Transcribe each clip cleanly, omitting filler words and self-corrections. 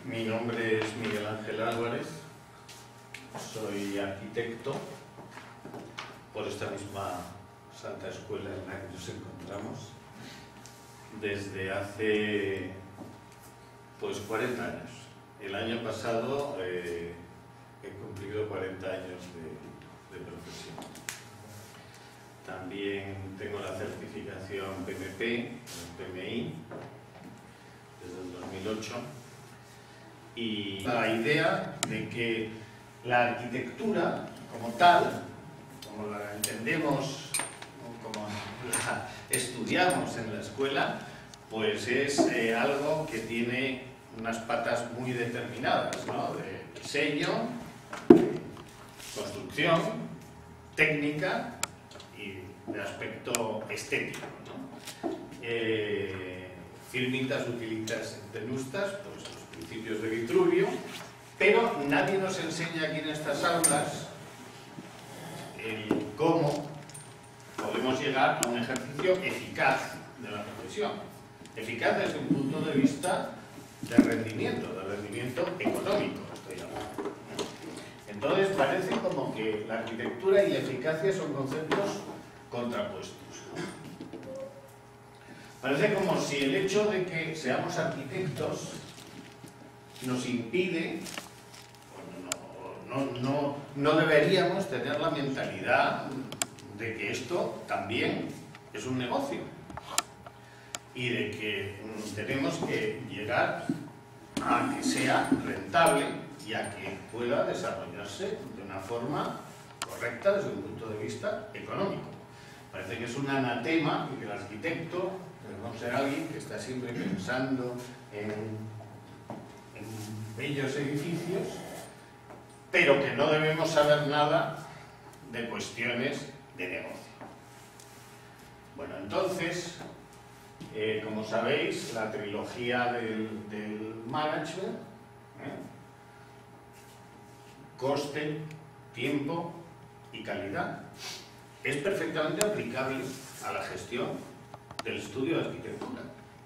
Mi nombre es Miguel Ángel Álvarez, soy arquitecto por esta misma Santa Escuela en la que nos encontramos desde hace pues 40 años. El año pasado he cumplido 40 años de profesión. También tengo la certificación PMP, PMI, desde el 2008. Y la idea de que la arquitectura como tal, como la entendemos, como la estudiamos en la escuela, pues es algo que tiene unas patas muy determinadas, ¿no? De diseño, construcción, técnica y de aspecto estético, ¿no? Firmitas, utilitas, tenustas, pues los principios de Vitruvio, pero nadie nos enseña aquí en estas aulas el cómo podemos llegar a un ejercicio eficaz de la profesión. Eficaz desde un punto de vista de rendimiento económico, estoy hablando. Entonces parece como que la arquitectura y la eficacia son conceptos contrapuestos. Parece como si el hecho de que seamos arquitectos nos impide, no deberíamos tener la mentalidad de que esto también es un negocio y de que tenemos que llegar a que sea rentable y a que pueda desarrollarse de una forma correcta desde un punto de vista económico. Parece que es un anatema y que el arquitecto debe ser alguien que está siempre pensando en bellos edificios, pero que no debemos saber nada de cuestiones de negocio. Bueno, entonces, como sabéis, la trilogía del management, coste, tiempo y calidad, es perfectamente aplicable a la gestión del estudio de arquitectura.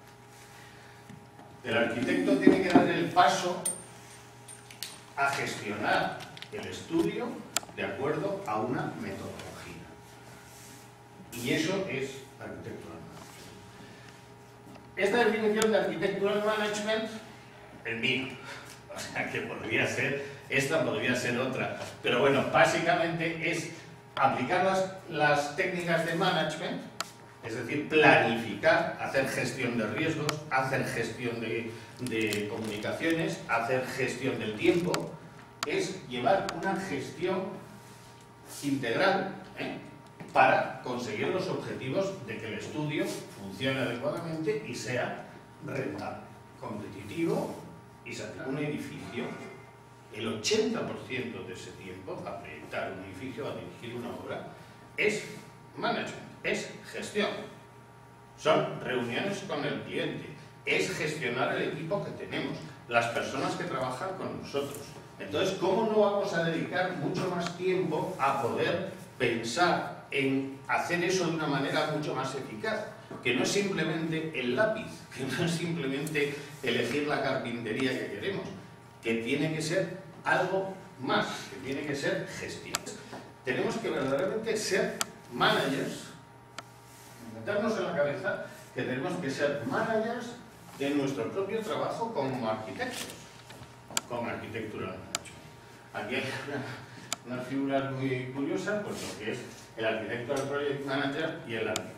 El arquitecto tiene que dar el paso a gestionar el estudio de acuerdo a una metodología. Y eso es architectural management. Esta definición de architectural management es mía. O sea que podría ser, esta podría ser otra. Pero bueno, básicamente es aplicar las técnicas de management, es decir, planificar, hacer gestión de riesgos, hacer gestión de comunicaciones, hacer gestión del tiempo, es llevar una gestión integral para conseguir los objetivos de que el estudio funcione adecuadamente y sea rentable, competitivo y sacar un edificio. El 80% de ese tiempo a proyectar un edificio, a dirigir una obra, es management. Es gestión, son reuniones con el cliente, es gestionar el equipo que tenemos, las personas que trabajan con nosotros. Entonces, ¿cómo no vamos a dedicar mucho más tiempo a poder pensar en hacer eso de una manera mucho más eficaz? Que no es simplemente el lápiz, que no es simplemente elegir la carpintería que queremos, que tiene que ser algo más, que tiene que ser gestión. Tenemos que verdaderamente ser managers, meternos en la cabeza que tenemos que ser managers de nuestro propio trabajo como arquitectos, con arquitectura management. Aquí hay unas figuras muy curiosas, pues lo que es el arquitecto, el project manager y el arquitecto.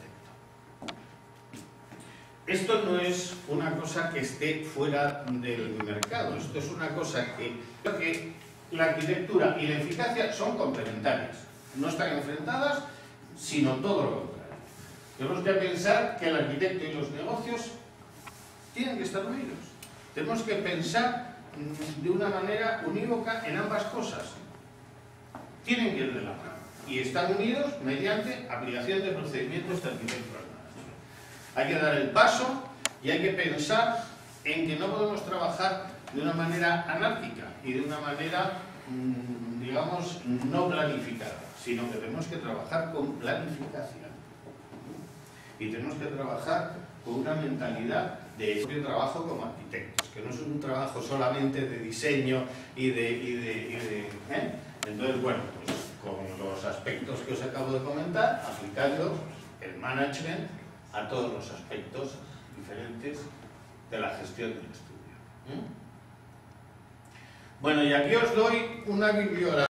Esto no es una cosa que esté fuera del mercado, esto es una cosa que la arquitectura y la eficacia son complementarias, no están enfrentadas, sino todo lo contrario. Tenemos que pensar que el arquitecto y los negocios tienen que estar unidos. Tenemos que pensar de una manera unívoca en ambas cosas. Tienen que ir de la mano. Y están unidos mediante aplicación de procedimientos de arquitectura. Hay que dar el paso y hay que pensar en que no podemos trabajar de una manera anárquica y de una manera, digamos, no planificada, sino que tenemos que trabajar con planificación. Y tenemos que trabajar con una mentalidad de propio trabajo como arquitectos, que no es un trabajo solamente de diseño y de Entonces, bueno, pues con los aspectos que os acabo de comentar, aplicando el management a todos los aspectos diferentes de la gestión del estudio. Bueno, y aquí os doy una bibliografía.